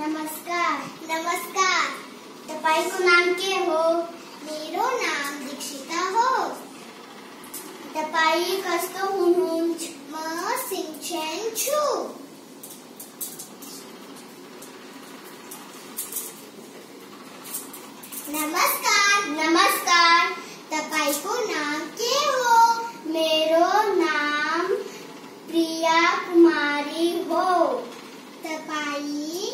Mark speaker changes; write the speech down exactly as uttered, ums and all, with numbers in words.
Speaker 1: नमस्कार नमस्कार तपाईको नाम के हो? मेरो नाम दीक्षिता हो। तपाई कस्तो हुनुहुन्छ? म सिंचन छु। नमस्कार नमस्कार तपाईको नाम के हो? मेरो नाम प्रिया कुमारी हो। तपाई